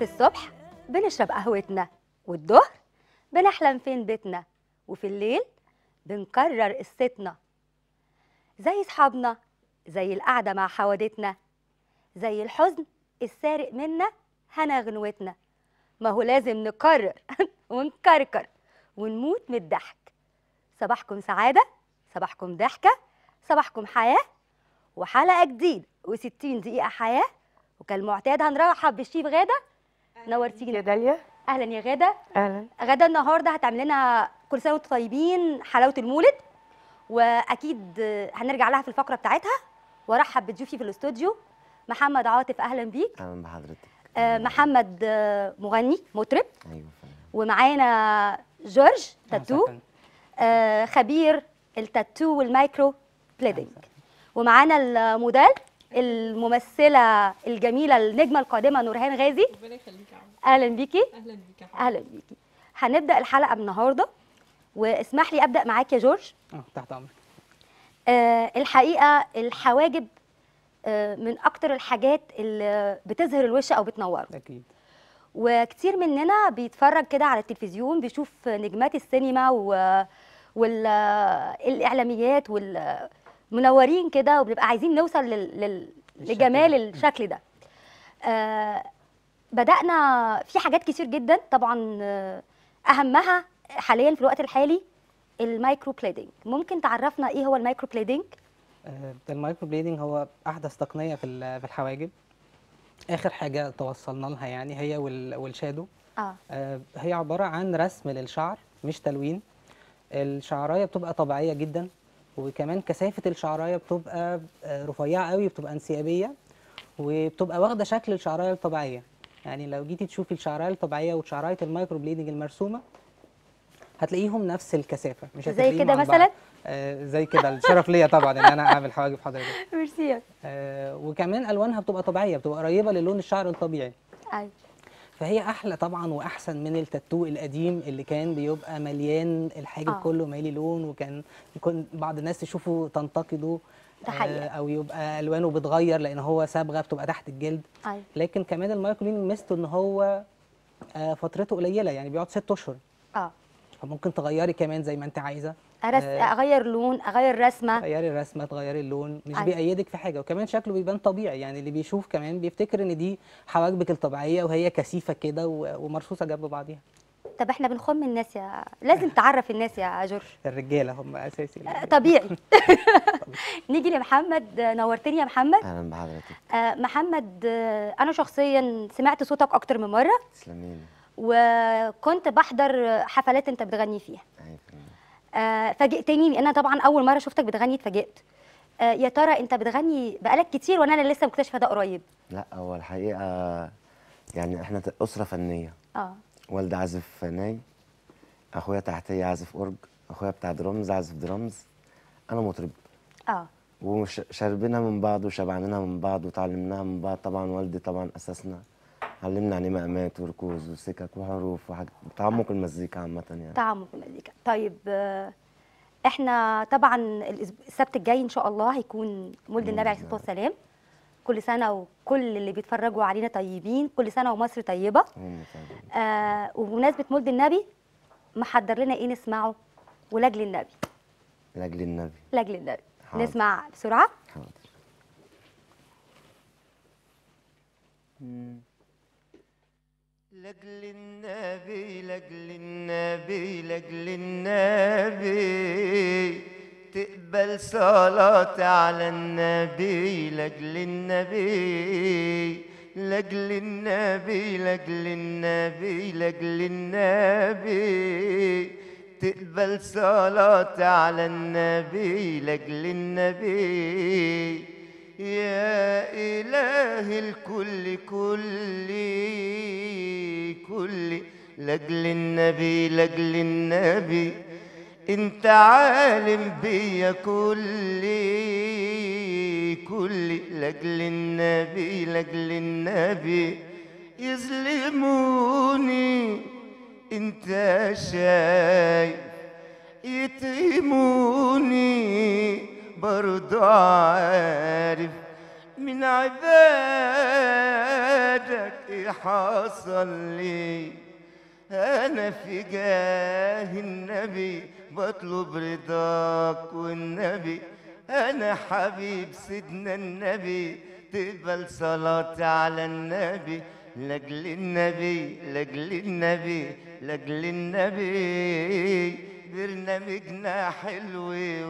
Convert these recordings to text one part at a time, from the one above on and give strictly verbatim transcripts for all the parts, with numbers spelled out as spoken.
في الصبح بنشرب قهوتنا، والظهر بنحلم فين بيتنا، وفي الليل بنكرر قصتنا. زي صحابنا، زي القعدة مع حوادتنا، زي الحزن السارق منا هنا غنوتنا. ما هو لازم نكرر ونكركر ونموت من الضحك. صباحكم سعادة، صباحكم ضحكة، صباحكم حياة، وحلقة جديدة وستين دقيقة حياة. وكالمعتاد هنرحب بالشيف غادة. نورتينا يا داليا. اهلا يا غادة. اهلا. غادة النهارده هتعمل لنا كل سنة وانتم طيبين حلاوة المولد، واكيد هنرجع لها في الفقرة بتاعتها. وارحب بضيوفي في الاستوديو. محمد عاطف اهلا بيك. اهلا بحضرتك. آه محمد آه مغني مطرب. ايوه. ومعانا جورج تاتو، آه خبير التاتو والمايكرو بليدنج. ومعانا الموديل الممثله الجميله النجمه القادمه نورهان غازي. ربنا يخليكي يا عم. اهلا بيكي. اهلا بيكي. اهلا بيكي. هنبدا الحلقه النهارده، واسمح لي ابدا معاك يا جورج. اه تحت امرك. آه الحقيقه الحواجب آه من اكتر الحاجات اللي بتظهر الوش او بتنوره. اكيد. وكتير مننا بيتفرج كده على التلفزيون، بيشوف نجمات السينما والاعلاميات والمنورين كده، وبنبقى عايزين نوصل لل... لل... لجمال الشكل ده. آه بدأنا في حاجات كتير جدا طبعا، آه اهمها حاليا في الوقت الحالي المايكرو بليدنج. ممكن تعرفنا ايه هو المايكرو بليدنج؟ آه المايكرو بليدنج هو احدث تقنيه في في الحواجب. اخر حاجه توصلنا لها يعني هي والشادو. آه. آه هي عباره عن رسم للشعر مش تلوين. الشعرايه بتبقى طبيعيه جدا، وكمان كثافه الشعرايه بتبقى رفيعه قوي، بتبقى انسيابيه، وبتبقى واخده شكل الشعرايه الطبيعيه. يعني لو جيتي تشوفي الشعرايه الطبيعيه وشعرايه المايكرو بليدنج المرسومه هتلاقيهم نفس الكثافه، مش زي كده مثلا. آه زي كده. الشرف ليا طبعا ان انا اعمل حواجب حضرتك. ميرسي. آه وكمان الوانها بتبقى طبيعيه، بتبقى قريبه للون الشعر الطبيعي. ايوه. فهي احلى طبعا واحسن من التاتو القديم اللي كان بيبقى مليان الحاجب آه. كله مالي لون، وكان يكون بعض الناس تشوفه تنتقده. ده حقيقة. آه او يبقى الوانه بتغير لان هو صبغه بتبقى تحت الجلد. أيوة. لكن كمان المايكرو بليدنج ميزته ان هو آه فترته قليله، يعني بيقعد ست اشهر. اه فممكن تغيري كمان زي ما انت عايزه. أرس... آه اغير لون، اغير رسمه، تغيري الرسمه، تغيري اللون، مش أيوة. بيأيدك في حاجه. وكمان شكله بيبان طبيعي، يعني اللي بيشوف كمان بيفتكر ان دي حواجبك الطبيعيه وهي كثيفه كده ومرصوصه جنب بعضيها. طب احنا بنخم الناس يا لازم تعرف الناس يا جورج. الرجاله هم اساسي. آه طبيعي. نيجي لمحمد. نورتني يا محمد. اهلا بحضرتك. آه محمد، آه انا شخصيا سمعت صوتك اكتر من مره. تسلميلي. وكنت بحضر حفلات انت بتغني فيها. ايوه. آه فاجئتني لان انا طبعا اول مره شفتك بتغني اتفاجئت. آه يا ترى انت بتغني بقالك كتير ولا انا لسه مكتشفه ده قريب؟ لا هو الحقيقه يعني احنا اسره فنيه. اه والدي عازف ناي، اخويا تحتيه عازف اورج، اخويا بتاع درامز عازف درامز، انا مطرب. اه وشاربينها من بعض وشبعانينها من بعض وتعلمناها من بعض. طبعا والدي طبعا اساسنا، علمنا يعني مقامات وركوز وسكك وحروف وحاجات، تعمق المزيكا عامه يعني. تعمق المزيكا. طيب احنا طبعا السبت الجاي ان شاء الله هيكون مولد النبي عليه الصلاه والسلام. كل سنه وكل اللي بيتفرجوا علينا طيبين، كل سنه ومصر طيبه. آه وبمناسبه مولد النبي محضر لنا ايه نسمعه؟ ولاجل النبي. لاجل النبي. لاجل النبي. حاضر. نسمع بسرعه. حاضر. لاجل النبي لاجل النبي لاجل النبي تقبل صلاتي على النبي. لاجل النبي لاجل النبي لاجل النبي لاجل النبي تقبل صلاتي على النبي. لاجل النبي يا إله الكل كل كل لاجل النبي لاجل النبي انت عالم بيا كل كل لاجل النبي لاجل النبي يظلموني انت شايف، يتهموني برضو عارف، من عبادك لك ايه حصل لي، انا في جاه النبي بطلب رضاك والنبي، انا حبيب سيدنا النبي تقبل صلاتي على النبي، لاجل النبي لاجل النبي لاجل النبي، برنامجنا حلو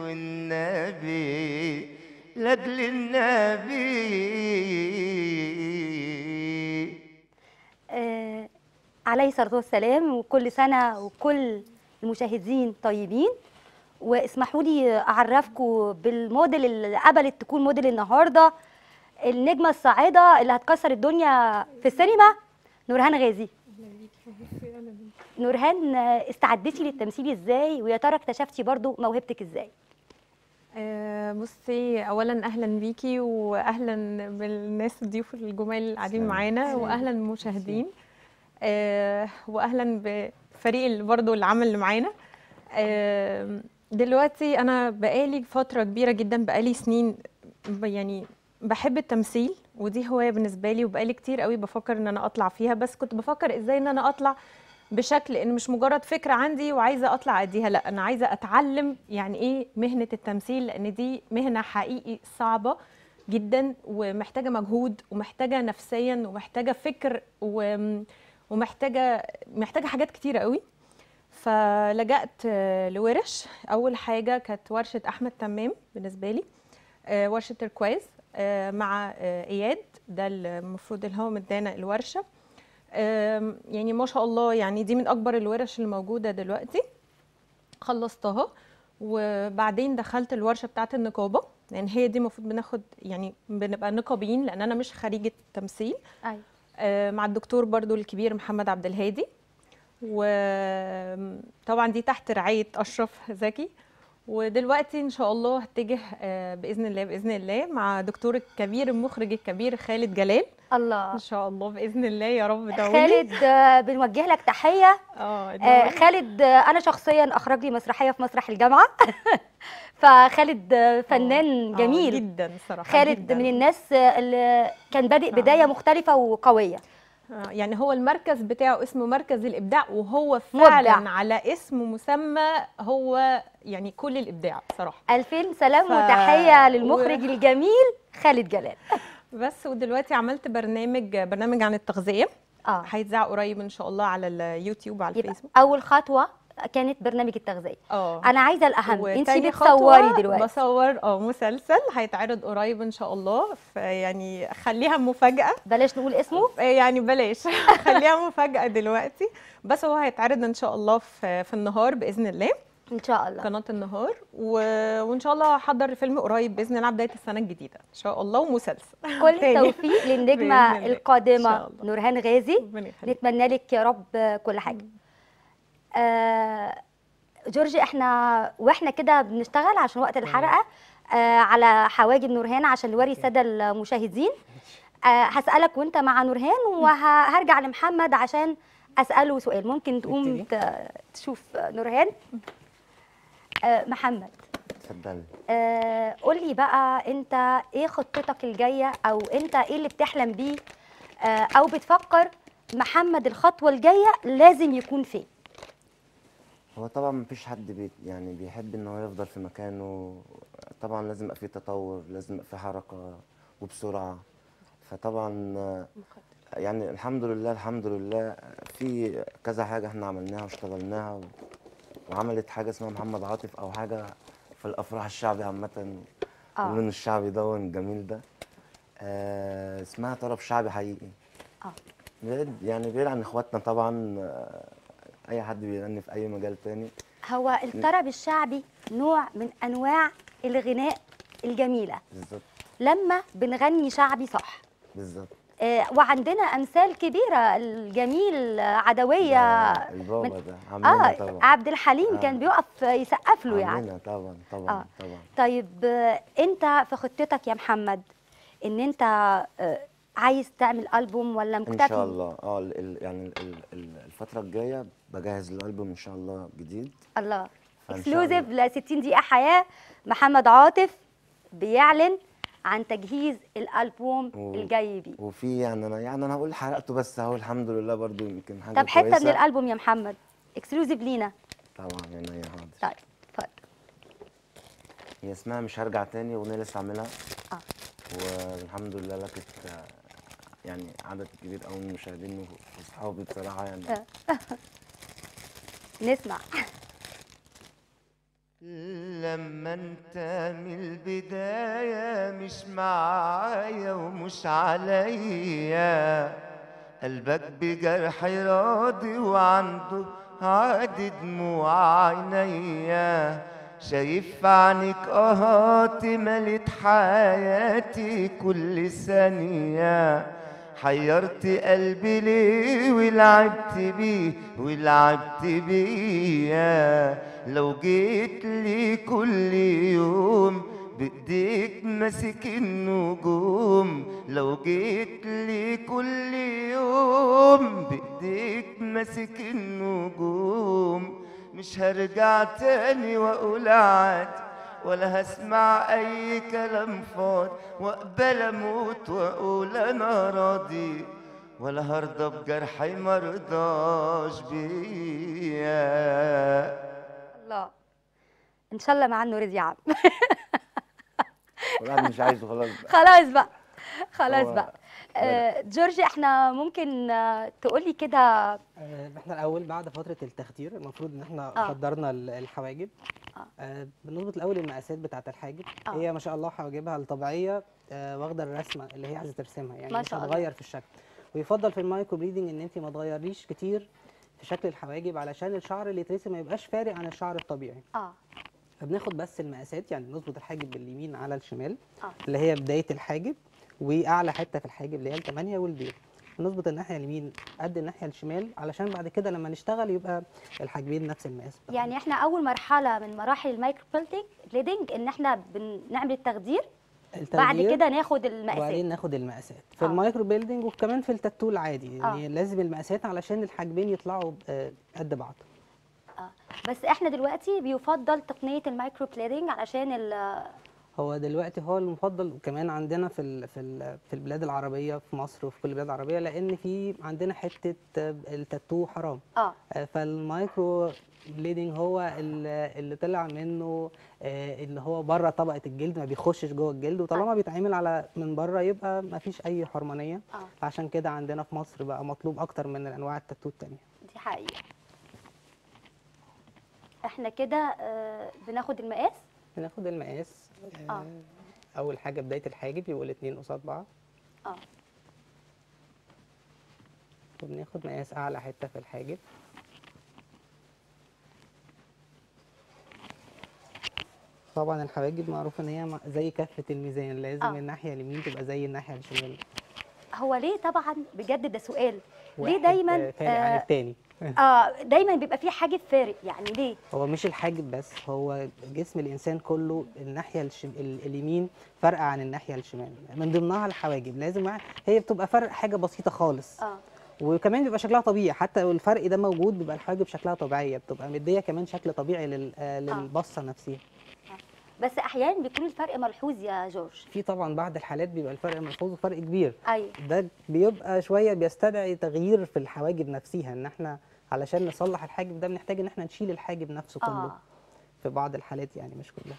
والنبي لاجل النبي. آه عليه الصلاة والسلام، وكل سنة وكل المشاهدين طيبين. واسمحوا لي أعرفكم بالموديل اللي قبلت تكون موديل النهاردة، النجمة الصاعدة اللي هتكسر الدنيا في السينما، نورهان غازي. نورهان، استعدتي للتمثيل ازاي؟ ويا ترى اكتشفتي برضو موهبتك ازاي؟ آه، بصي، اولا اهلا بيكي واهلا بالناس الضيوف الجمال اللي قاعدين معانا، واهلا بالمشاهدين، آه، واهلا بفريق اللي برضو العمل اللي معانا. آه، دلوقتي انا بقالي فتره كبيره جدا، بقالي سنين يعني بحب التمثيل، ودي هوايه بالنسبه لي، وبقالي كتير قوي بفكر ان انا اطلع فيها، بس كنت بفكر ازاي ان انا اطلع بشكل ان مش مجرد فكره عندي وعايزه اطلع اديها، لا انا عايزه اتعلم يعني ايه مهنه التمثيل، لان دي مهنه حقيقي صعبه جدا ومحتاجه مجهود ومحتاجه نفسيا ومحتاجه فكر ومحتاجه محتاجه حاجات كتيره قوي. فلجأت لورش. اول حاجه كانت ورشه احمد تمام بالنسبه لي، ورشه تركواز مع اياد، ده المفروض اللي هو مدانا الورشه. يعني ما شاء الله، يعني دي من اكبر الورش اللي موجوده دلوقتي. خلصتها وبعدين دخلت الورشه بتاعه النقابه، لان يعني هي دي المفروض بناخد يعني بنبقى نقابيين، لان انا مش خريجه تمثيل. ايوه. مع الدكتور برضو الكبير محمد عبد الهادي، وطبعا دي تحت رعايه اشرف زكي. ودلوقتي ان شاء الله هتجه باذن الله باذن الله مع دكتور الكبير المخرج الكبير خالد جلال. الله، ان شاء الله باذن الله يا رب دولي. خالد آه، بنوجه لك تحيه. اه آه خالد، آه انا شخصيا اخرج لي مسرحيه في مسرح الجامعه فخالد آه فنان آه جميل آه جدا صراحه. خالد جداً. من الناس اللي كان بادئ بدايه مختلفه وقويه. آه يعني هو المركز بتاعه اسمه مركز الابداع، وهو فعلا مبدع. على اسم مسمى، هو يعني كل الابداع بصراحه. ألفين سلام ف... وتحيه للمخرج و... الجميل خالد جلال. بس ودلوقتي عملت برنامج برنامج عن التغذيه، اه هيتذاع قريب ان شاء الله على اليوتيوب وعلى الفيسبوك. اول خطوه كانت برنامج التغذيه. اه انا عايزه الاهم، انت وتاني بتصوري خطوة دلوقتي. بصور اه مسلسل هيتعرض قريب ان شاء الله، فيعني خليها مفاجاه. بلاش نقول اسمه، يعني بلاش خليها مفاجاه دلوقتي، بس هو هيتعرض ان شاء الله في في النهار باذن الله، ان شاء الله قناه النهار، و... وان شاء الله هحضر فيلم قريب باذن الله بدايه السنه الجديده ان شاء الله، ومسلسل. كل التوفيق للنجمه القادمه نورهان غازي، نتمنى لك يا رب كل حاجه. آه جورجي، احنا واحنا كده بنشتغل عشان وقت الحلقه آه على حواجب نورهان عشان نوري الساده المشاهدين. آه هسالك وانت مع نورهان، وهرجع لمحمد عشان اساله سؤال. ممكن تقوم تشوف نورهان؟ آه محمد اتفضلي. آه قول لي بقى، انت ايه خطتك الجايه، او انت ايه اللي بتحلم بيه، آه او بتفكر محمد الخطوه الجايه لازم يكون فين؟ هو طبعا مفيش حد بي يعني بيحب ان هو يفضل في مكانه، طبعا لازم يبقى فيه تطور، لازم يبقى فيه حركه وبسرعه. فطبعا يعني الحمد لله الحمد لله في كذا حاجه احنا عملناها واشتغلناها، وعملت حاجه اسمها محمد عاطف، او حاجه في الافراح الشعبي عامه، اللون الشعبي ده الجميل ده، آه اسمها طرب شعبي حقيقي. اه يعني بعيد عن اخواتنا طبعا، اي حد بيغني في اي مجال تاني. هو الطرب الشعبي نوع من انواع الغناء الجميله بالظبط، لما بنغني شعبي صح. بالظبط. آه وعندنا امثال كبيره، الجميل عدويه، البابا من ده عمنا اه طبعا، عبد الحليم آه. كان بيقف يسقف له يعني. عمنا طبعا طبعا آه. طبعا. طيب آه انت في خطتك يا محمد ان انت آه عايز تعمل ألبوم ولا مكتفي؟ ان شاء الله اه ال يعني ال ال الفتره الجايه بجهز الالبوم ان شاء الله جديد. الله، اكسكلوزيف ل ستين دقيقه حياه. محمد عاطف بيعلن عن تجهيز الالبوم و- الجاي بيه. وفي يعني انا يعني انا هقول حرقته بس اهو الحمد لله برضو يمكن حاجه طب حته كويسه. من الالبوم يا محمد اكسكلوزيف لينا. طبعا يعني يا حاضر. طيب اتفضل. هي اسمها مش هرجع تاني، اغنيه لسه عاملها اه والحمد لله لقيت آه، يعني عدد كبير قوي من المشاهدين واصحابي بصراحه يعني. آه. نسمع. لما انت من البداية مش معايا ومش عليا، قلبك بجرح راضي وعنده عاد دموع عينيا، شايف في عينيك قهاتي ملت حياتي كل ثانية، حيرت قلبي ليه ولعبت بيه ولعبت بيا، لو جيت لي كل يوم بايديك ماسك النجوم، لو جيت لي كل يوم بايديك ماسك النجوم، مش هرجع تاني واقول عادي ولا هسمع اي كلام فاضي، واقبل اموت واقول انا راضي، ولا هرضى بجرحي مرضاش بيا. الله، ان شاء الله مع انه رزق يا عم. والواحد مش عايزه خلاص بقى. خلاص بقى خلاص هو بقى. آه جورج، احنا ممكن آه تقولي كده. آه، احنا الاول بعد فتره التخدير المفروض ان احنا آه. خدرنا ال- الحواجب. آه. آه، بنظبط الاول المقاسات بتاعه الحاجب. آه. هي ما شاء الله حواجبها الطبيعيه آه، واخده الرسمه اللي هي عايزه ترسمها، يعني ما مش شاء الله. هتغير في الشكل. ويفضل في المايكرو بليدنج ان انت ما تغيريش كتير في شكل الحواجب علشان الشعر اللي يترسم ما يبقاش فارق عن الشعر الطبيعي. اه فبناخد بس المقاسات، يعني نظبط الحاجب باليمين على الشمال اه اللي هي بدايه الحاجب، واعلى حته في الحاجب اللي هي الثمانيه والبيض. نظبط الناحيه اليمين قد الناحيه الشمال علشان بعد كده لما نشتغل يبقى الحاجبين نفس المقاس. يعني احنا اول مرحله من مراحل المايكرو بليدنج ان احنا بنعمل التخدير، بعد التخدير، كده ناخد المقاسات. وبعدين ناخد المقاسات في آه. المايكرو بيلدينج وكمان في التاتو العادي، يعني آه. لازم المقاسات علشان الحاجبين يطلعوا آه، قد بعض. اه بس احنا دلوقتي بيفضل تقنيه المايكرو بليدنج علشان ال هو دلوقتي هو المفضل، وكمان عندنا في ال في ال في البلاد العربيه في مصر وفي كل البلاد العربيه، لان في عندنا حته آه، التاتو حرام. اه آه، فالمايكرو بليدنج هو ال- اللي طلع منه آه، اللي هو بره طبقه الجلد، ما بيخشش جوه الجلد، وطالما بيتعمل على من بره يبقى ما فيش اي حرمانيه. اه عشان كده عندنا في مصر بقى مطلوب اكتر من انواع التاتو التانيه. دي حقيقه. احنا كده آه بناخد المقاس. بناخد المقاس. آه، اه اول حاجه بدايه الحاجب يبقوا الاتنين قصاد بعض، اه وبناخد مقاس اعلى حته في الحاجب. طبعا الحواجب معروف ان هي م- زي كفه الميزان، لازم آه. الناحيه اليمين تبقى زي الناحيه الشمال. هو ليه طبعا بجد ده سؤال، ليه واحد، دايما آه، فارق عن آه التاني. اه دايما بيبقى فيه حاجب فارق، يعني ليه؟ هو مش الحاجب بس، هو جسم الانسان كله الناحيه الشم... ال- اليمين فارقه عن الناحيه الشمال، من ضمنها الحواجب. لازم مع- هي بتبقى فرق حاجه بسيطه خالص، اه وكمان بيبقى شكلها طبيعي. حتى لو الفرق ده موجود بيبقى الحواجب شكلها طبيعيه، بتبقى مديه كمان شكل طبيعي لل... آه، للبصه نفسها. بس احيانا بيكون الفرق ملحوظ يا جورج. في طبعا بعض الحالات بيبقى الفرق ملحوظ وفرق كبير، ايوه ده بيبقى شويه بيستدعي تغيير في الحواجب نفسها، ان احنا علشان نصلح الحاجب ده بنحتاج ان احنا نشيل الحاجب نفسه كله. اه في بعض الحالات يعني، مش كلها.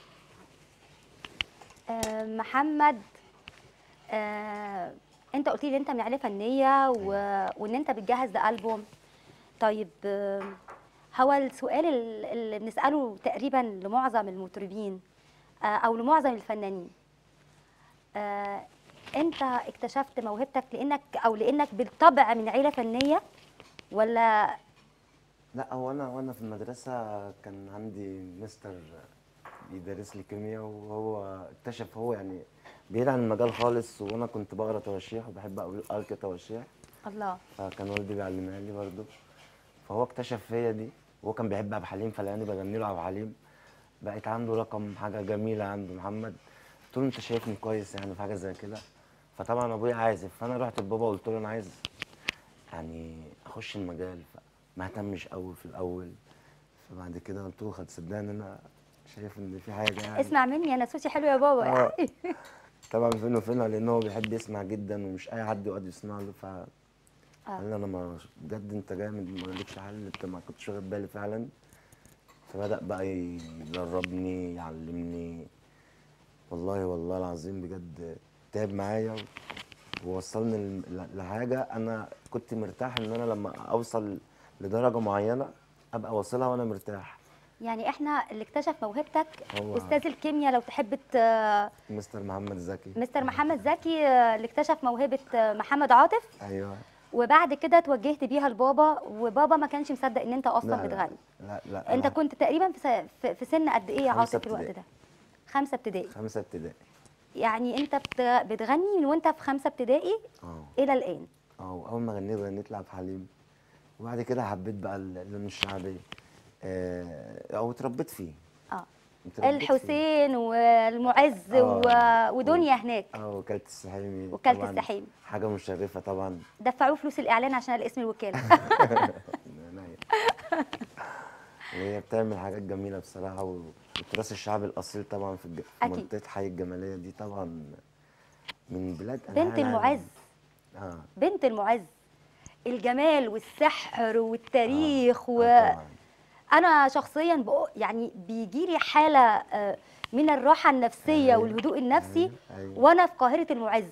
آه، محمد، آه، انت قلت لي انت من عيله فنيه و... وان انت بتجهز لالبوم. طيب آه، هو السؤال ال- اللي بنساله تقريبا لمعظم المطربين آه، او لمعظم الفنانين، آه، انت اكتشفت موهبتك لانك او لانك بالطبع من عيله فنيه ولا؟ لا هو انا وانا في المدرسه كان عندي مستر بيدرس لي كيمياء، وهو اكتشف، هو يعني بعيد عن المجال خالص، وانا كنت بقرا تواشيح وبحب أقول- القي تواشيح، الله. فكان والدي بيعلمها لي برضه. فهو اكتشف فيا دي، وهو كان بيحب عبد الحليم فلقاني بغني له عبد الحليم، بقيت عنده رقم حاجه جميله عنده محمد. قلت له انت شايفني كويس يعني في حاجه زي كده؟ فطبعا ابويا عازف، فانا رحت لبابا قلت له انا عايز يعني اخش المجال، فما اهتمش قوي في الاول، فبعد كده قلت له خد صدقني انا شايف ان في حاجه يعني. اسمع مني انا صوتي حلو يا بابا آه. يعني. طبعا فين وفين، لان هو بيحب يسمع جدا ومش اي حد يقعد يسمع له. ف قال لي انا ما بجد انت جامد ما لكش حل، انت ما كنتش واخد بالي فعلا. فبدأ بقى يدربني يعلمني، والله والله العظيم بجد تعب معايا ووصلني ل- لحاجة أنا كنت مرتاح إن أنا لما أوصل لدرجة معينة أبقى واصلها وأنا مرتاح. يعني احنا اللي اكتشف موهبتك هو استاذ الكيمياء، لو تحب ت- مستر محمد زكي. مستر محمد زكي آه، اللي اكتشف موهبه آه، محمد عاطف، أيوه. وبعد كده توجهت بيها لبابا، وبابا ما كانش مصدق ان انت اصلا لا لا بتغني. لا لا انت لا. كنت تقريبا في س- في- في سن قد ايه يا خمسة عاطف في الوقت ابتدائي. ده؟ خمسه ابتدائي. خمسة ابتدائي. يعني انت بت- بتغني من وانت في خمسه ابتدائي اه الى الان. اه أول ما غنيت غنيت لعب حليم، وبعد كده حبيت بقى اللون الشعبي آه، أو اتربيت فيه. اه اتربيت فيه. الحسين والمعز آه. و... ودنيا هناك اه وكالة السحيمي. وكالة طبعاً السحيمي. حاجة مشرفة طبعا. دفعوه فلوس الاعلان عشان الاسم الوكاله. وهي بتعمل حاجات جميلة بصراحة، و- والتراث الشعبي الأصيل طبعا في, الج... في أكيد. منطقة حي الجمالية دي طبعا من بلاد بنت أنحاء العالم. المعز، اه بنت المعز، الجمال والسحر والتاريخ. آه. و... آه طبعا. انا شخصيا بقو يعني بيجي لي حاله آه، من الراحه النفسيه أيوة. والهدوء النفسي أيوة. أيوة. وانا في قاهره المعز.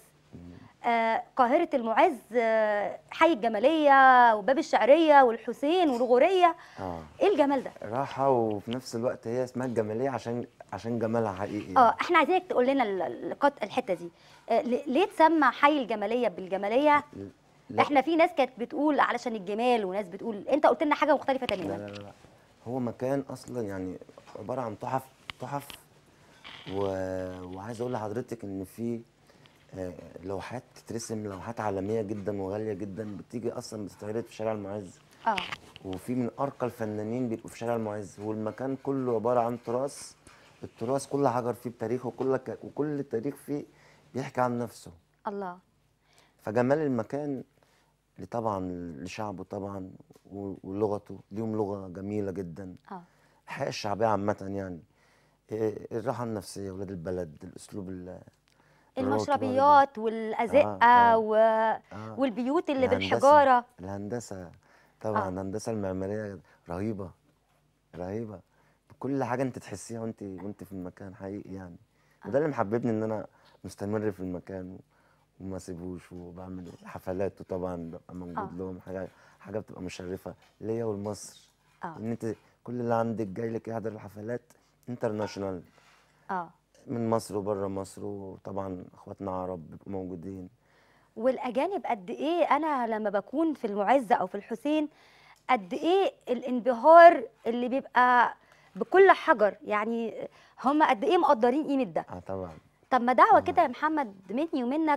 آه، قاهره المعز، آه، حي الجماليه وباب الشعريه والحسين والغوريه. اه ايه الجمال ده؟ راحة، وفي نفس الوقت هي اسمها الجمالية عشان عشان جمالها حقيقي. اه احنا عايزينك تقول لنا ال- ال- القط- الحته دي. آه، ل- ليه تسمى حي الجماليه بالجماليه؟ لا. احنا في ناس كانت بتقول علشان الجمال، وناس بتقول، انت قلت لنا حاجه مختلفه لا تماما. لا لا لا. هو مكان اصلا يعني عباره عن تحف تحف و... وعايز اقول لحضرتك ان في آه، لوحات تترسم، لوحات عالميه جدا وغاليه جدا بتيجي اصلا بتتعرض في شارع المعز. اه وفي من ارقى الفنانين بيبقوا في شارع المعز، والمكان كله عباره عن تراث. التراث كل حجر فيه بتاريخه، وكل ك... وكل تاريخ فيه بيحكي عن نفسه. الله. فجمال المكان اللي طبعا لشعبه طبعا و- ولغته، ليهم لغه جميله جدا. اه الحياة الشعبية عامة يعني إيه، الراحة النفسية، ولاد البلد، الأسلوب ال- الراقي المشربيات برضه. والازقه آه، آه. و... آه. والبيوت اللي الهندسة- بالحجاره. الهندسة طبعا. آه. الهندسة المعمارية رهيبة رهيبة. كل حاجة أنت تحسيها وأنت وأنت في المكان حقيقي يعني. وده اللي محببني إن أنا مستمر في المكان وما سيبوش، وبعمل حفلات، وطبعا ببقى موجود آه. لهم. حاجة حاجة بتبقى مشرفة ليا ولمصر. اه ان انت كل اللي عندك جاي لك يحضر الحفلات انترناشونال اه من مصر وبره مصر، وطبعا اخواتنا عرب بيبقوا موجودين. والاجانب قد ايه، انا لما بكون في المعز او في الحسين قد ايه الانبهار اللي بيبقى بكل حجر، يعني هم قد ايه مقدرين قيمه ده. اه طبعا. طب ما دعوه كده يا محمد مني ومنك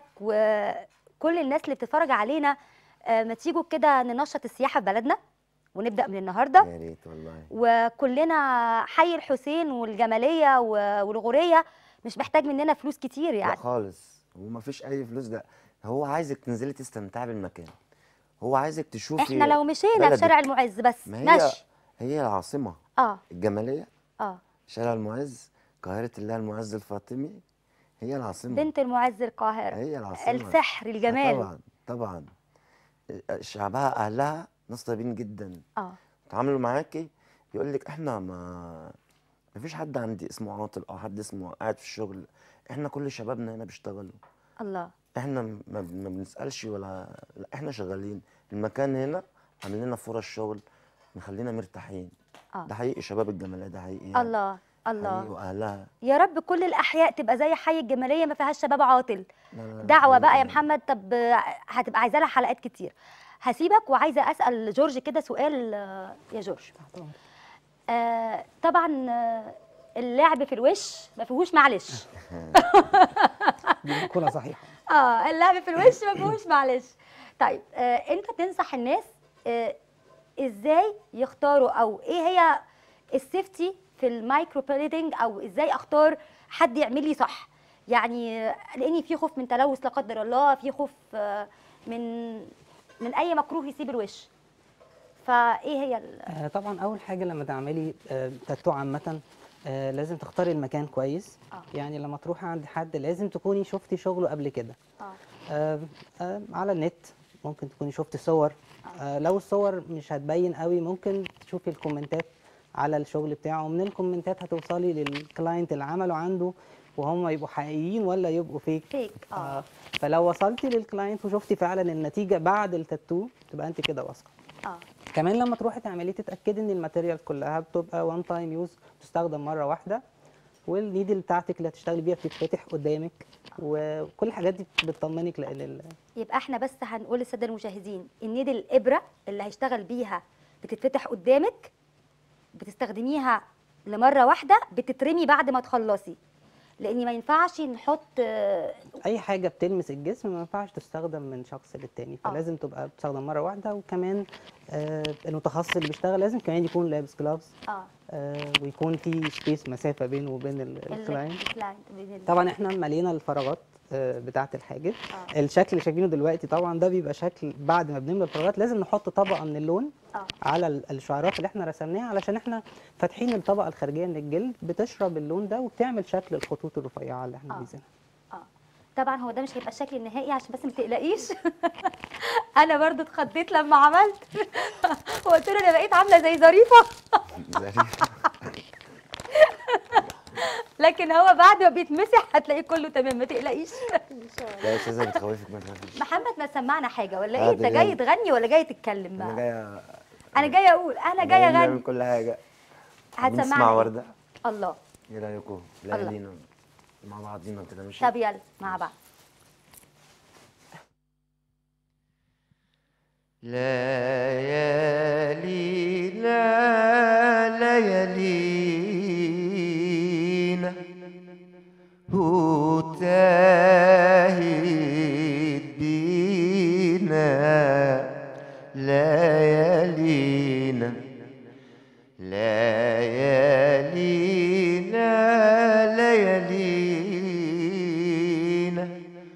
وكل الناس اللي بتتفرج علينا، آه، ما تيجوا كده ننشط السياحه في بلدنا ونبدا من النهارده. يا ريت والله. وكلنا حي الحسين والجماليه و- والغوريه مش محتاج مننا فلوس كتير لا يعني. خالص، وما فيش اي فلوس. ده هو عايزك تنزلي تستمتعي بالمكان، هو عايزك تشوفي. احنا لو مشينا في بلدك. شارع المعز بس ما هي مشي. هي العاصمة اه الجمالية. اه شارع المعز، قاهرة الله المعز الفاطمي، هي العاصمة. بنت المعز القاهره، هي العاصمة. السحر، آه الجمال. طبعا طبعا. شعبها اهلها ناس طيبين جدا. اه تعاملوا معاكي يقول لك احنا ما ما فيش حد عندي اسمه عاطل او حد اسمه قاعد في الشغل. احنا كل شبابنا هنا بيشتغلوا. الله. احنا ما, ما بنسالش ولا لا، احنا شغالين. المكان هنا عامل لنا فرص شغل مخلينا مرتاحين. اه ده حقيقي شباب الجماليه، ده حقيقي يعني. الله الله. حقيقي واهلها. يا رب كل الاحياء تبقى زي حي الجماليه ما فيهاش شباب عاطل. لا لا لا، دعوه بقى يا حقيقي. محمد. طب هتبقى عايزه لها حلقات كتير. هسيبك وعايزه اسال جورج كده سؤال. آه، يا جورج، آه طبعا آه، اللعب في الوش ما فيهوش معلش. دي مقولة صحيحة. اه اللعب في الوش ما فيهوش معلش. طيب آه انت تنصح الناس آه ازاي يختاروا، او ايه هي السيفتي في المايكرو بليدنج، او ازاي اختار حد يعمل لي صح؟ يعني آه، لاني في خوف من تلوث لا قدر الله، في خوف آه من من اي مكروه يسيب الوش. فايه هي ال... آه، طبعا اول حاجه لما تعملي آه، تاتو عامه آه لازم تختاري المكان كويس. آه. يعني لما تروحي عند حد لازم تكوني شفتي شغله قبل كده. اه آه آه على النت ممكن تكوني شفتي صور. آه لو الصور مش هتبين قوي ممكن تشوفي الكومنتات على الشغل بتاعه، ومن الكومنتات هتوصلي للكلاينت اللي عمله عنده وهم يبقوا حقيقيين ولا يبقوا فيك. فيك اه آه فلو وصلتي للكلاينت وشفتي فعلا النتيجه بعد التاتو تبقى انت كده واثقه. اه كمان لما تروحي تعمليه تتاكدي ان الماتيريال كلها بتبقى وان تايم يوز، بتستخدم مره واحده، والنيدل بتاعتك اللي هتشتغلي بيها بتتفتح قدامك، وكل الحاجات دي بتطمنك لان ال- يبقى احنا بس هنقول للساده المشاهدين النيدل الابره اللي هيشتغل بيها بتتفتح قدامك، بتستخدميها لمره واحده، بتترمي بعد ما تخلصي، لان ما ينفعش نحط آه، اي حاجه بتلمس الجسم ما ينفعش تستخدم من شخص للتاني، آه. فلازم تبقى بتستخدم مره واحده. وكمان آه المتخصص اللي بيشتغل لازم كمان يكون لابس جلافز، اه آه ويكون في سبيس مسافه بينه وبين ال- الكلاينت. الكلاينت بين ال- طبعا احنا ملينا الفراغات آه، بتاعه الحاجب. آه. الشكل اللي شايفينه دلوقتي طبعا ده بيبقى شكل بعد ما بنملى الفراغات، لازم نحط طبقه من اللون اه على ال- الشعرات اللي احنا رسمناها، علشان احنا فاتحين الطبقه الخارجيه من الجلد بتشرب اللون ده وبتعمل شكل الخطوط الرفيعه اللي احنا آه. عايزينها. اه طبعا هو ده مش هيبقى الشكل النهائي عشان بس ما تقلقيش. انا برضو اتخضيت لما عملت وقلت له انا بقيت عامله زي ظريفه، لكن هو بعد ما بيتمسح هتلاقيه كله تمام، ما تقلقيش. لا يا استاذه بتخوفك ما تخافيش. محمد ما سمعنا حاجه ولا آه، ايه؟ انت ده جاي جاي. تغني ولا جاي تتكلم انا بقى؟ جايه انا جايه اقول انا جايه نعمل اغني. كل حاجه. هتسمعنا نسمع إيه؟ ورده. الله. ايه رايكم؟ الله. ليالينا مع بعضينا كده ماشي؟ طب يلا مع بعض. ليالينا ليالينا وتاهت بينا ليالينا ليالينا ليالينا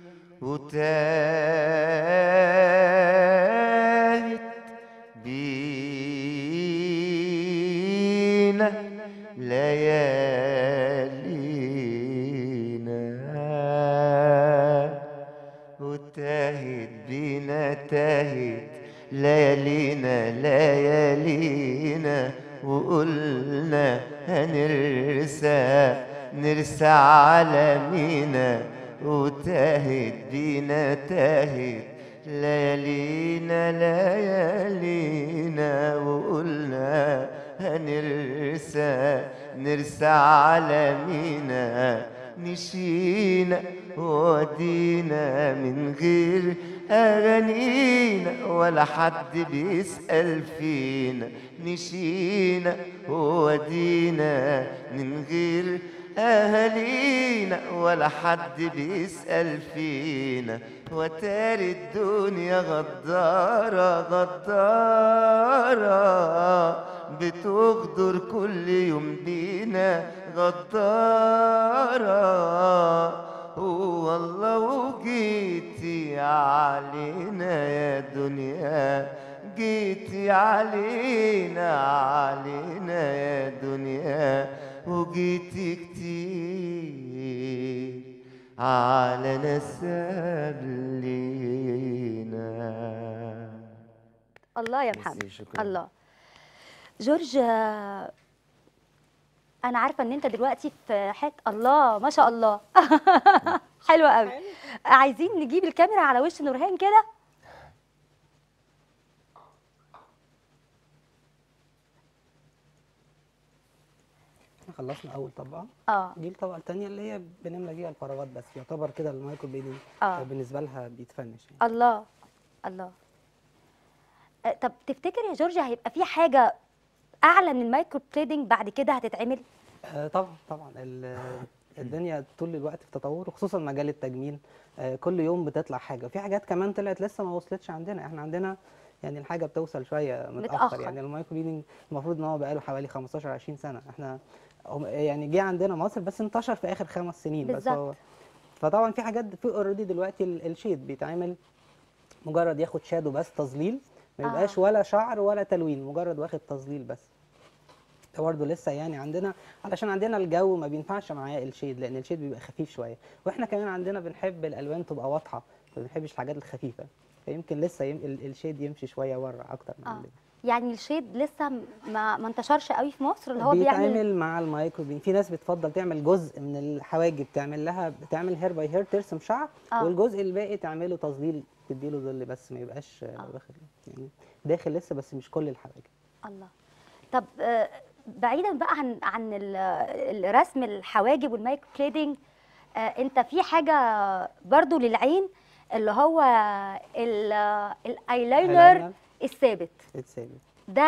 وتاهت بينا ليالينا وتاهت بينا تاهت ليالينا ليالينا وقلنا هنرسى نرسى على مينا وتاهت بينا تاهت ليالينا ليالينا وقلنا هنرسى نرسى على مينا نشينا ودينا من غير أغانينا ولا حد بيسأل فينا نشينا ودينا من غير أهالينا ولا حد بيسأل فينا وتاري الدنيا غدارة غدارة بتغدر كل يوم بينا غدارة والله وجيتي علينا يا دنيا جيتي علينا علينا يا دنيا وجيتي كتير على نسب لينا. الله يا ميرسي، محمد. شكراً. الله. جورج، آه، انا عارفه ان انت دلوقتي في حته الله ما شاء الله. حلوه قوي. عايزين نجيب الكاميرا على وش نورهان كده. احنا خلصنا اول طبقه، اه دي الطبقه الثانيه اللي هي بنملى بيها الفراغات بس، يعتبر كده المايكرو بليدنج آه. بالنسبه لها بيتفنش يعني. الله الله. آه، طب تفتكر يا جورج هيبقى في حاجه اعلى من المايكرو بليدنج بعد كده هتتعمل؟ آه طبعا طبعا ال- الدنيا طول الوقت في تطور، وخصوصا مجال التجميل. آه كل يوم بتطلع حاجه، وفي حاجات كمان طلعت لسه ما وصلتش عندنا. احنا عندنا يعني الحاجه بتوصل شويه متاخر, متأخر. يعني المايكرو بليدنج المفروض ان هو بقاله حوالي خمستاشر عشرين سنه. احنا هم- يعني جه عندنا مصر بس انتشر في اخر خمس سنين بس. بالظبط. هو فطبعا في حاجات في اوريدي دلوقتي ال- الشيد بيتعمل مجرد ياخد شادو بس تظليل، ما آه. يبقاش ولا شعر ولا تلوين، مجرد واخد تظليل بس. الصبح برضه لسه يعني عندنا، علشان عندنا الجو ما بينفعش معاه الشيد، لان الشيد بيبقى خفيف شويه، واحنا كمان عندنا بنحب الالوان تبقى واضحه، ما بنحبش الحاجات الخفيفه، فيمكن لسه يم... ال- الشيد يمشي شويه بره اكتر من اه عندنا. يعني الشيد لسه م- ما ما انتشرش قوي في مصر، اللي هو بيعمل بيتعمل مع المايكروبين. في ناس بتفضل تعمل جزء من الحواجب تعمل لها بتعمل هير باي هير، ترسم شعر، آه. والجزء الباقي تعمله تظليل، تديله ظل بس ما يبقاش آه. داخل يعني داخل لسه، بس مش كل الحواجب. الله. طب آه، بعيدا بقى عن عن ال- الرسم الحواجب والمايكرو بليدنج، آه، انت في حاجه برضو للعين اللي هو ال- الايلاينر ايلاينر الثابت اتثابت. ده،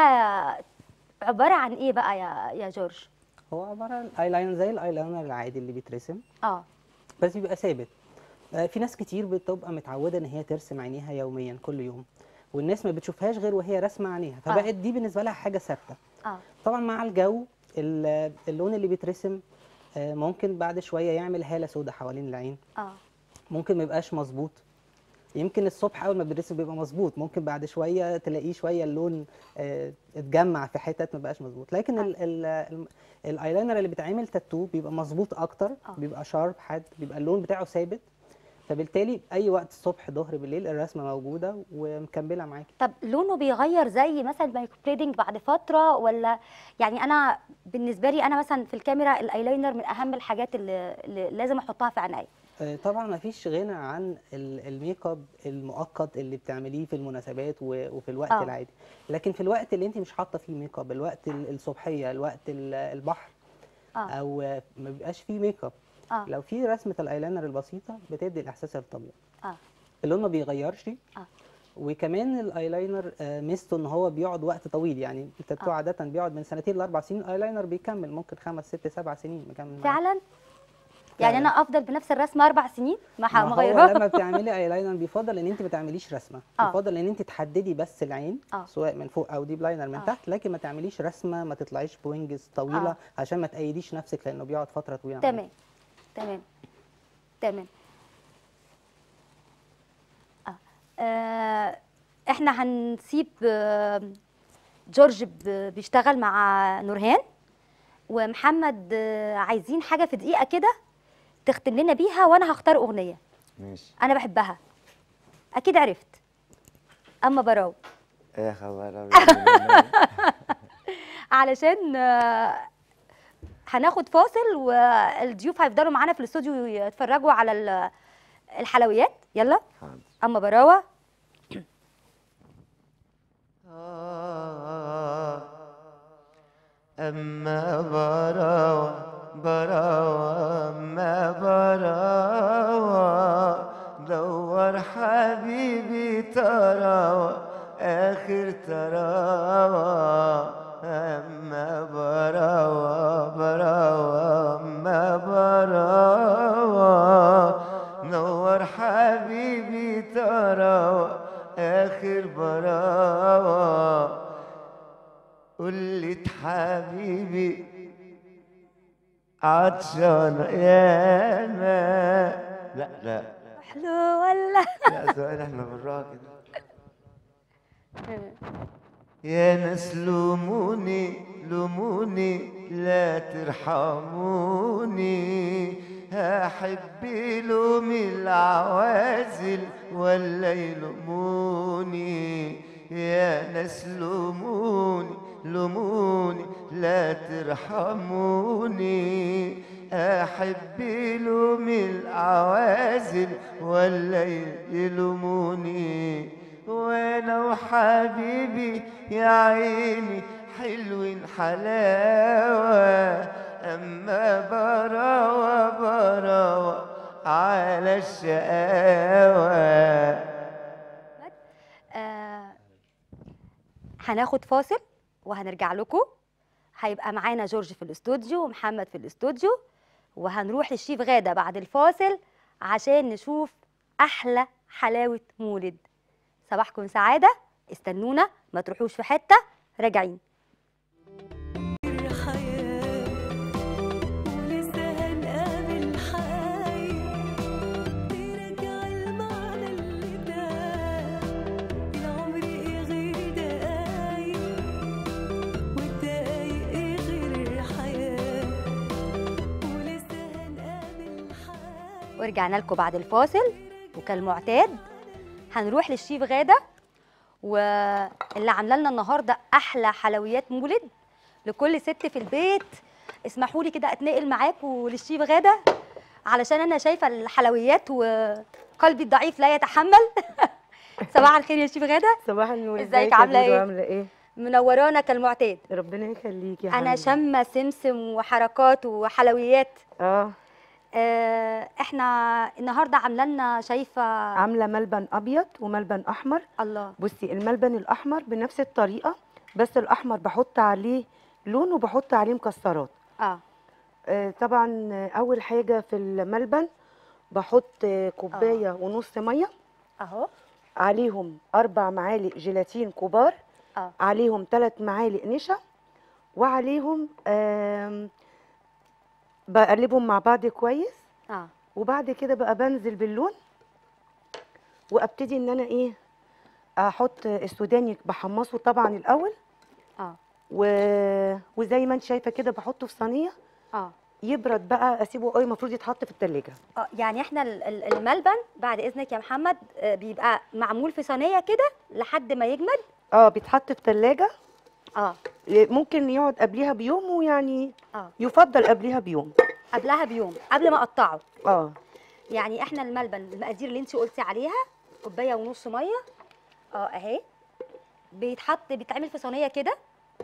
عباره عن ايه بقى يا يا جورج؟ هو عباره عن ايلاينر زي الايلاينر العادي اللي بيترسم، اه بس بيبقى ثابت. آه، في ناس كتير بتبقى متعوده ان هي ترسم عينيها يوميا كل يوم، والناس ما بتشوفهاش غير وهي راسمه عينيها، فبقت دي بالنسبه لها حاجه ثابته. اه طبعا مع الجو ال- اللون اللي بيترسم آه، ممكن بعد شويه يعمل هاله سوداء حوالين العين، اه ممكن ما يبقاش مظبوط. يمكن الصبح اول ما بيترسم بيبقى مظبوط، ممكن بعد شويه تلاقيه شويه اللون آه، اتجمع في حتت ما بقاش مظبوط، لكن ال ال ال الايلاينر اللي بيتعمل تاتو بيبقى مظبوط اكتر، آه. بيبقى شارب حاد، بيبقى اللون بتاعه ثابت، فبالتالي اي وقت الصبح ظهر بالليل الرسمه موجوده ومكمله معاكي. طب لونه بيغير زي مثلا المايكرو بليدنج بعد فتره، ولا يعني انا بالنسبه لي انا مثلا في الكاميرا الايلاينر من اهم الحاجات اللي, اللي لازم احطها في عيني. آه، طبعا ما فيش غنى عن ال- الميك اب المؤقت اللي بتعمليه في المناسبات و- وفي الوقت آه. العادي، لكن في الوقت اللي انت مش حاطه فيه ميك اب، الوقت ال- الصبحيه، الوقت ال- البحر، اه او آه، ما بيبقاش فيه ميك اب، اه لو في رسمه الايلاينر البسيطه بتدي الاحساس الطبيعي، اه اللون ما بيغيرش. اه وكمان الايلاينر آه، ميزته ان هو بيقعد وقت طويل، يعني التاتو آه. عاده بيقعد من سنتين لاربع سنين، الايلاينر بيكمل ممكن خمس ست سبع سنين مكمل معاك. فعلا. يعني انا افضل بنفس الرسمه اربع سنين ما ح- ما ما هو اغيرها؟ لما بتعملي ايلاينر بيفضل ان انت ما تعمليش رسمه، آه. بيفضل ان انت تحددي بس العين، آه. سواء من فوق او ديب لاينر من آه. تحت، لكن ما تعمليش رسمه، ما تطلعيش بوينجز طويله آه. عشان ما تأيديش نفسك، لانه بيقعد فتره طويله معاكي. تمام تمام تمام. آه. آه. احنا هنسيب آه، جورج ب- بيشتغل مع نورهان ومحمد، آه، عايزين حاجه في دقيقه كده تختم لنا بيها، وانا هختار اغنيه ماشي. انا بحبها، اكيد عرفت. اما براو يا خبر علشان آه، هناخد فاصل والضيوف هيفضلوا معانا في الاستوديو يتفرجوا على ال- الحلويات. يلا حاضر. اما براوه. آه، أما براوة براوة أما براوة دور حبيبي تراوة آخر تراوة أما براوة براوة أما براوة نور حبيبي تراوة آخر براوة قلت حبيبي عطشان يا ما لا لا حلو ولا؟ لا سؤال احنا بالراحة كده. يا ناس لوموني لوموني لا ترحموني هحب لوم العوازل ولا يلوموني يا ناس لوموني لوموني لا ترحموني أحب لوم العوازل ولا يلوموني وانا وحبيبي يا عيني حلوين حلاوة اما براوة براوة على الشقاوة. آه، هناخد فاصل وهنرجع لكم. هيبقى معانا جورج في الاستوديو ومحمد في الاستوديو، وهنروح للشيف غادة بعد الفاصل عشان نشوف أحلى حلاوة مولد. صباحكم سعادة، استنونا ما تروحوش في حتة، راجعين. العمر ايه غير دقايق والدقايق ايه غير ورجعنا لكم بعد الفاصل، وكالمعتاد هنروح للشيف غادة واللي عامله لنا النهارده احلى حلويات مولد لكل ست في البيت. اسمحوا لي كده اتنقل معاكم للشيف غادة علشان انا شايفه الحلويات وقلبي الضعيف لا يتحمل. صباح الخير يا شيف غادة. صباح النور. ازيك عامله ايه؟ عامله ايه؟ منورانا كالمعتاد. ربنا يخليكي يا انا حبيبي. شامه سمسم وحركات وحلويات. اه آه، احنا النهارده عامله لنا شايفه. عامله ملبن ابيض وملبن احمر. الله. بصي الملبن الاحمر بنفس الطريقه، بس الاحمر بحط عليه لون وبحط عليه مكسرات. اه آه طبعا اول حاجه في الملبن بحط كوبايه آه. ونص ميه، اهو. عليهم اربع معالق جيلاتين كبار، اه عليهم ثلاث معالق نشا، وعليهم آم، بقلبهم مع بعض كويس. اه وبعد كده بقى بنزل باللون، وابتدي ان انا ايه احط السوداني بحمصه طبعا الاول. اه و... وزي ما انت شايفه كده بحطه في صينيه اه يبرد بقى، اسيبه قوي، المفروض يتحط في التلاجة. اه يعني احنا ال- ال- الملبن بعد اذنك يا محمد آه، بيبقى معمول في صينيه كده لحد ما يجمد. اه بيتحط في التلاجة، اه ممكن يقعد قبليها بيوم، ويعني اه يفضل قبليها بيوم. قبلها بيوم قبل ما اقطعه. اه يعني احنا الملبن المقادير اللي انت قلتي عليها كوبايه ونص ميه اه اهي، بيتحط بيتعمل في صينيه كده.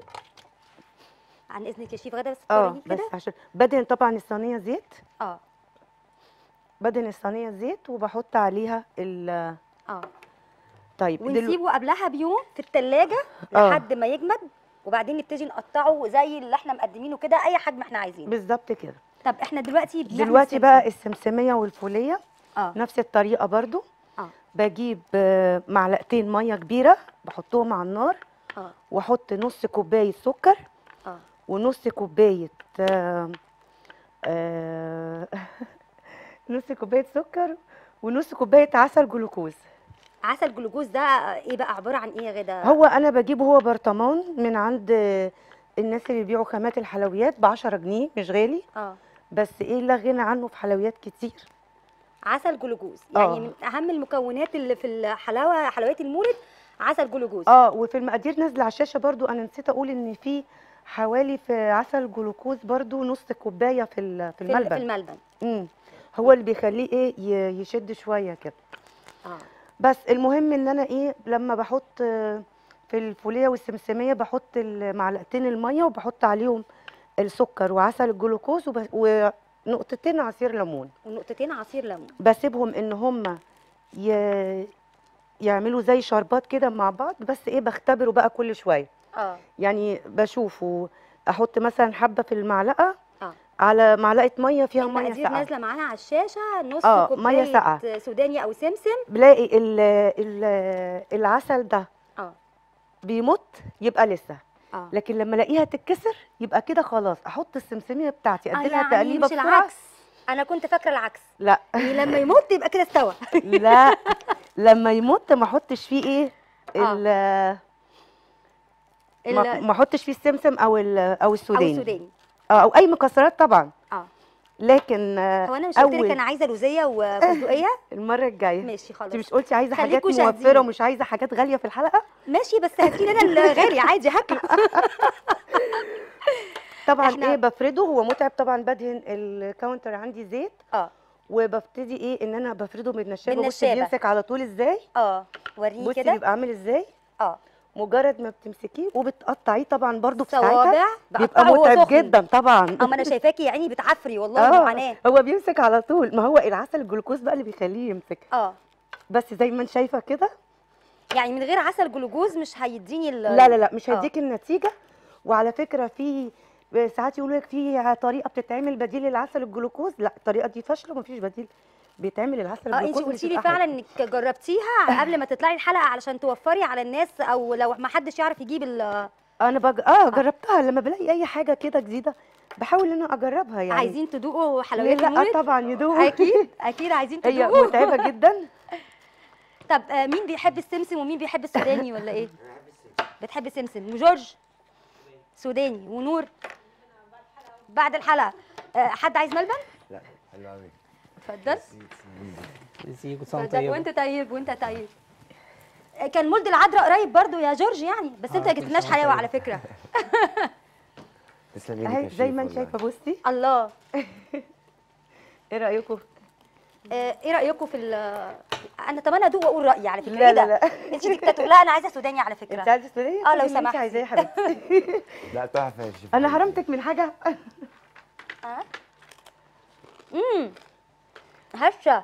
عن اذنك يا شيف غدا بس اه توريني بس كده. عشان بدهن طبعا الصينيه زيت، اه بدهن الصينيه زيت وبحط عليها ال اه طيب دلو... ونسيبه قبلها بيوم في التلاجة آه. لحد ما يجمد، وبعدين نبتدي نقطعه زي اللي احنا مقدمينه كده اي حجم احنا عايزينه. بالظبط كده. طب احنا دلوقتي بنعمل دلوقتي سمسم. بقى السمسميه والفوليه اه نفس الطريقه برضو. اه بجيب آه، معلقتين ميه كبيره بحطهم على النار، اه واحط نص كوبايه سكر، اه ونص كوبايه آه، آه، نص كوبايه سكر، ونص كوبايه عسل جلوكوز. عسل جلوكوز ده ايه بقى، عباره عن ايه يا غدا؟ هو انا بجيبه هو برطمان من عند آه، الناس اللي بيبيعوا خامات الحلويات ب عشرة جنيه، مش غالي، اه بس ايه لا غنى عنه في حلويات كتير. عسل جلوكوز يعني آه. من اهم المكونات اللي في الحلاوه حلويات المولد عسل جلوكوز. اه وفي المقادير نازله على الشاشه برضو، انا نسيت اقول ان في حوالي في عسل جلوكوز برضو نص كوبايه في ال- في في ال- في الملبن. الملبن. امم هو اللي بيخليه ايه ي- يشد شويه كده. اه بس المهم ان انا ايه لما بحط آه، في الفوليه والسمسميه بحط معلقتين الميه وبحط عليهم السكر وعسل الجلوكوز وب- ونقطتين عصير ليمون، ونقطتين عصير ليمون. بسيبهم ان هم ي... يعملوا زي شربات كده مع بعض، بس ايه بختبره بقى كل شويه، اه يعني بشوفه احط مثلا حبه في المعلقه اه على معلقه ميه فيها ميه المقادير ساقعه، نازله معانا على الشاشه. نص آه، كوبايه مية ساقعة. سوداني او سمسم. بلاقي ال ال العسل ده اه بيمط يبقى لسه، اه لكن لما الاقيها تتكسر يبقى كده خلاص احط السمسميه بتاعتي آه، اديلها يعني تقليبه مش بسرعه. العكس. انا كنت فاكره العكس، لا يعني لما يمط يبقى كده استوى. لا لما يمط ما احطش فيه ايه آه. ال ما ال- ما احطش فيه السمسم او ال- او او السوداني، السوداني. اه او اي مكسرات طبعا، اه لكن آه، هو انا مش قلت لك اول انا عايزه لوزيه وفستقيه؟ المره الجايه ماشي خلاص. انت مش قلتي عايزه حاجات خليكوا شاهدين. موفره ومش عايزه حاجات غاليه في الحلقه؟ ماشي بس هاتيلي انا الغالي عادي هاكله. طبعا إحنا- ايه بفرده، هو متعب طبعا، بدهن الكاونتر عندي زيت اه وببتدي ايه ان انا بفرده بالنشابه. بصي بالنشابة. بيمسك على طول ازاي، اه وريني بصي كده. بيبقى عامل ازاي، اه مجرد ما بتمسكيه وبتقطعيه طبعا برضو في صوابع ساعتها بقطعه بيبقى وهو متعب سخن. جدا طبعا. اما انا شايفاكي يا عيني بتعفري والله معاناه. هو بيمسك على طول، ما هو العسل الجلوكوز بقى اللي بيخليه يمسك، اه بس زي ما انت شايفه كده. يعني من غير عسل جلوكوز مش هيديني ال لا لا لا مش آه. هيديك النتيجه. وعلى فكره في ساعات يقولوا لك في طريقه بتتعمل بديل للعسل الجلوكوز، لا الطريقه دي فاشله ومفيش بديل بيتعمل العسل اه انت الجلوكوز. قلتي لي بتبقى فعلا حلوة. انك جربتيها قبل ما تطلعي الحلقه علشان توفري على الناس، او لو ما حدش يعرف يجيب ال انا بج... اه جربتها لما بلاقي اي حاجه كده جديده بحاول ان انا اجربها يعني. عايزين تدوقوا ليه حلويات لا المولد؟ طبعا يدوقوا. اكيد اكيد عايزين هي تدوقوا. متعبه جدا. طب آه، مين بيحب السمسم ومين بيحب السوداني ولا ايه؟ بتحب السمسم وجورج سوداني ونور بعد الحلقه. آه، حد عايز ملبن؟ لا حلو قوي. اتفضل. ازيك وسام اتفضل. طيب. وانت طيب وانت طيب. كان مولد العذراء قريب برضو يا جورج يعني، بس انت آه، ما جبتلناش كل سنة حلاوه طيب. على فكره. تسلمي لي اهي يا زي شيف ما انت والله. شايفه بصي. الله. ايه رايكم؟ آه، ايه رايكم في ال انا طب انا ادوق واقول رايي على فكره. لا إيه ده؟ لا لا انت ديكتاتور. لا انا عايزه سوداني على فكره. انت عايزه سوداني؟ آه، لو خدي اللي سمحتي. انت عايزاه يا حبيبتي. لا تحفه يا شيف. انا حرمتك من حاجه؟ اه امم هشه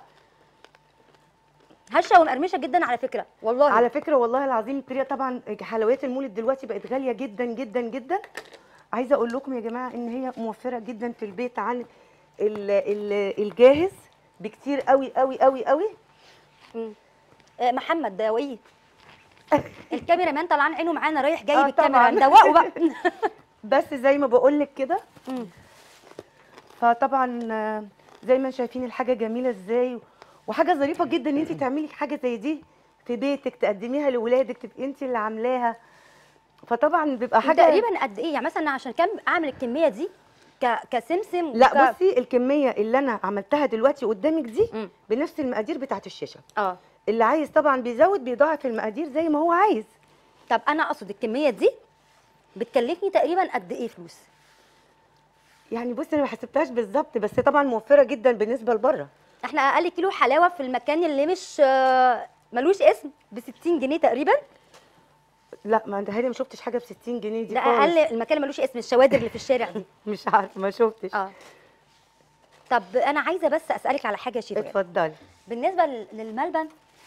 هشه ومقرمشه جدا على فكره والله. على فكره والله العظيم الطريقه طبعا حلويات المولد دلوقتي بقت غاليه جدا جدا جدا. عايزه اقول لكم يا جماعه ان هي موفره جدا في البيت عن ال- ال- الجاهز بكتير قوي قوي قوي قوي. مم. آه، محمد ده وايه؟ الكاميرا مان طلعان عينه معانا رايح جاي آه، بالكاميرا، طبعاً. ندوقه بقى. بس زي ما بقول لك كده، مم. فطبعا آه، زي ما شايفين الحاجه جميله ازاي، وحاجه ظريفه جدا ان انت تعملي حاجه زي دي في بيتك تقدميها لاولادك، تبقي انت اللي عاملاها. فطبعا بيبقى حاجه تقريبا قد ايه يعني مثلا عشان كم اعمل الكميه دي ك... كسمسم لا وك... بصي الكميه اللي انا عملتها دلوقتي قدامك دي مم. بنفس المقادير بتاعت الشاشه. اه اللي عايز طبعا بيزود بيضاعف المقادير زي ما هو عايز. طب انا اقصد الكميه دي بتكلفني تقريبا قد ايه فلوس؟ يعني بصي انا ما حسبتهاش بالظبط، بس طبعا موفره جدا بالنسبه لبره. احنا اقل كيلو حلاوه في المكان اللي مش آه، ملوش اسم ب ستين جنيه تقريبا. لا ما انت ما شفتش حاجه ب ستين جنيه دي ده خالص. اقل المكان اللي ملوش اسم، الشوادر اللي في الشارع دي. مش عارفه ما شفتش. اه طب انا عايزه بس اسالك على حاجه يا شيف. اتفضلي. بالنسبه لل- للملبن،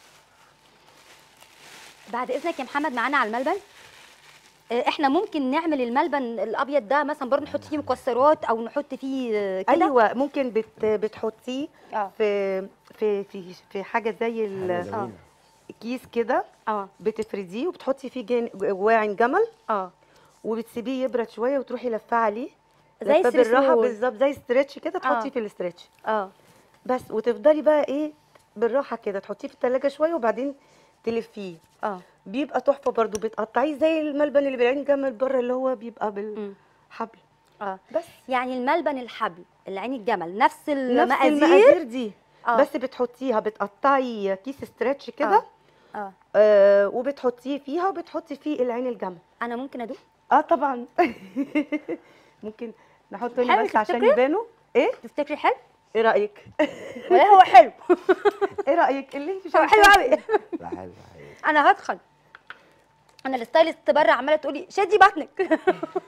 بعد اذنك يا محمد معانا على الملبن. آه، احنا ممكن نعمل الملبن الابيض ده مثلا برضه نحط فيه مكسرات او نحط فيه آه، كده. ايوه ممكن بت بتحطيه اه في في في في حاجه زي ال- حاجة جميلة. كيس كده، اه بتفرديه وبتحطي فيه جن- جواه عين جمل، اه وبتسيبيه يبرد شويه وتروحي لفاه عليه زي لفاه بالراحه السرسول. بالظبط زي ستريتش كده، تحطيه آه. في الاستريتش اه بس. وتفضلي بقى ايه بالراحه كده تحطيه في التلاجة شويه وبعدين تلفيه. اه بيبقى تحفه برضو، بتقطعيه زي الملبن اللي بالعين جمل بره اللي هو بيبقى مم. بالحبل اه بس. يعني الملبن الحبل اللي عين الجمل نفس نفس المقادير. المقادير دي آه. بس بتحطيها بتقطعي كيس ستريتش كده اه اه آه وبتحطيه فيها وبتحطي فيه العين الجمل. انا ممكن ادوق؟ اه طبعا. ممكن نحط هنا حلو بس عشان تفتكري؟ يبانوا. ايه تفتكري حلو ايه رايك؟ ولا هو حلو؟ ايه رايك اللي انت هو شايفاه؟ حلو قوي. لا حلو حلو. انا هدخل، انا الستايلست بره عماله تقولي شدي بطنك.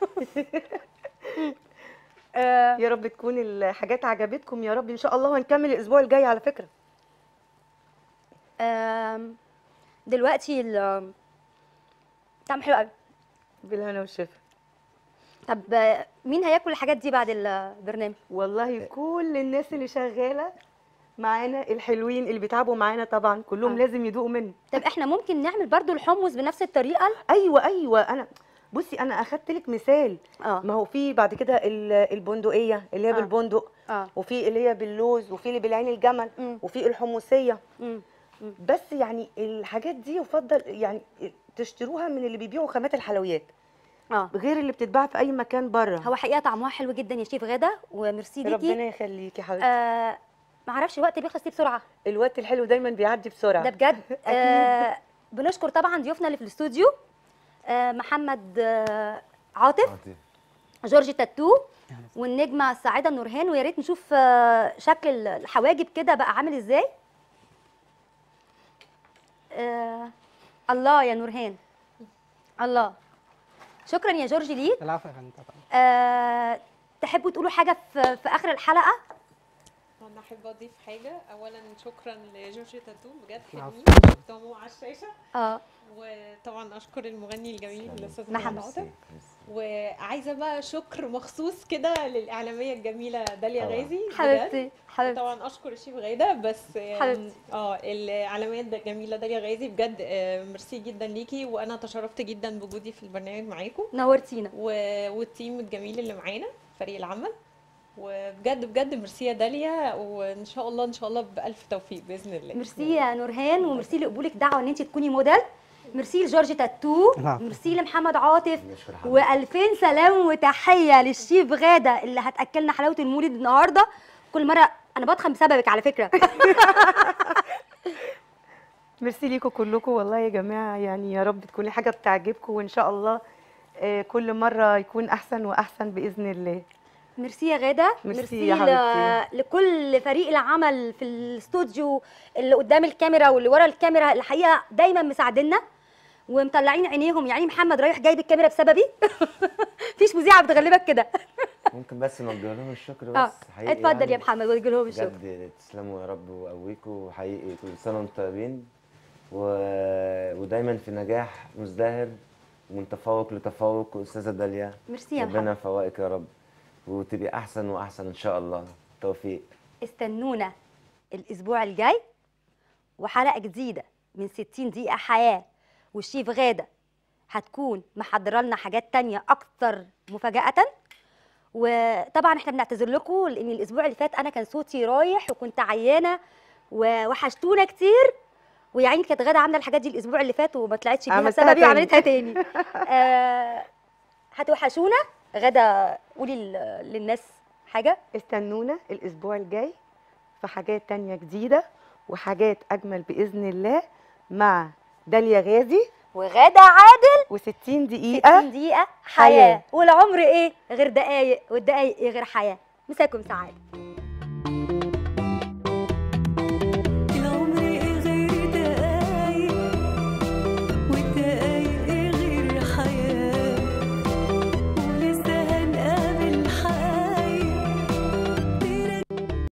آه، يا رب تكون الحاجات عجبتكم يا رب ان شاء الله، وهنكمل الاسبوع الجاي على فكره. آم، دلوقتي ال طعم حلو قوي. بالهنا والشفا. طب آه، مين هياكل الحاجات دي بعد البرنامج؟ والله كل الناس اللي شغاله معانا الحلوين اللي بيتعبوا معانا طبعا كلهم آه. لازم يدوقوا منه. طب احنا ممكن نعمل برضو الحمص بنفس الطريقه؟ ايوه ايوه انا بصي انا اخدت لك مثال. اه ما هو في بعد كده ال- البندقيه اللي هي آه. بالبندق، اه وفي اللي هي باللوز، وفي اللي بالعين الجمل، مم. وفي الحمصيه. مم. بس يعني الحاجات دي يفضل يعني تشتروها من اللي بيبيعوا خامات الحلويات اه غير اللي بتتباع في اي مكان بره. هو حقيقه طعمها حلو جدا يا شيف غاده، وميرسي ليكي. ربنا يخليكي يا حبيبتي. آه معرفش الوقت بيخلص ليه بسرعه الوقت الحلو دايما بيعدي بسرعه. ده بجد. آه بنشكر طبعا ضيوفنا اللي في الاستوديو، آه محمد آه عاطف، عاطف. جورج تاتو، والنجمه سعيده نورهان. ويا ريت نشوف آه شكل الحواجب كده بقى عامل ازاي. آه الله يا نورهان، الله. شكرا يا جورج ليك. العفو يا فندم طبعا. آه تحبوا تقولوا حاجه في, في اخر الحلقه؟ انا احب اضيف حاجه. اولا شكرا لجورج تاتو، بجد العفو. حلوين شفتهم على الشاشه. اه وطبعا اشكر المغني الجميل الاستاذ محمد. محمد عاطف. وعايزه بقى شكر مخصوص كده للاعلاميه الجميله داليا طبعاً. غازي بجد. حبيبتي حبيبتي طبعا اشكر الشيف غاده، بس آم، حبيبتي. اه الاعلاميه الجميله داليا غازي بجد. آه، ميرسي جدا ليكي، وانا تشرفت جدا بوجودي في البرنامج معاكم نورتينا. و- والتيم الجميل اللي معانا فريق العمل. وبجد بجد ميرسي يا داليا، وان شاء الله ان شاء الله بالف توفيق باذن الله. ميرسي يا نورهان، وميرسي لقبولك دعوه ان انت تكوني موديل. ميرسي لجورج تاتو، نعم. ميرسي لمحمد عاطف، نشكر حضرتك. والفين سلام وتحيه للشيف غاده اللي هتاكلنا حلاوه المولد النهارده. كل مره انا بضخم بسببك على فكره. ميرسي ليكم كلكم والله يا جماعه، يعني يا رب تكون حاجه بتعجبكم، وان شاء الله آه، كل مره يكون احسن واحسن باذن الله. ميرسي يا غاده، ميرسي يا حبيبتي. ل... لكل فريق العمل في الاستوديو، اللي قدام الكاميرا واللي ورا الكاميرا، الحقيقه دايما مساعديننا ومطلعين عينيهم. يعني محمد رايح جايب الكاميرا بسببي. مفيش مذيعه بتغلبك كده. ممكن بس نوجه لهم الشكر اه بس حقيقي اتفضل يعني. يا محمد وجه لهم الشكر. بجد تسلموا يا رب ويقويكم، وحقيقي كل سنه وانتم طيبين و... ودايما في نجاح مزدهر ومن تفوق لتفوق. استاذه داليا ميرسي يا ربنا محمد. يفوقك يا رب وتبقي احسن واحسن ان شاء الله. توفيق. استنونا الاسبوع الجاي وحلقه جديده من ستين دقيقه حياه، والشيف غاده هتكون محضره لنا حاجات تانية اكتر مفاجاه. وطبعا احنا بنعتذر لكم لان الاسبوع اللي فات انا كان صوتي رايح وكنت عيانه ووحشتونا كتير، ويا عيني كانت غاده عامله الحاجات دي الاسبوع اللي فات وما طلعتش بيها عملتها بسببي تاني. وعملتها تاني. آه هتوحشونا. غاده قولي ل- للناس حاجه. استنونا الاسبوع الجاي في حاجات تانية جديده وحاجات اجمل باذن الله مع داليا غازي وغاده عادل وستين دقيقه. ستين دقيقه حياة. حياه، والعمر ايه غير دقايق، والدقايق ايه غير حياه. مساكم سعاده.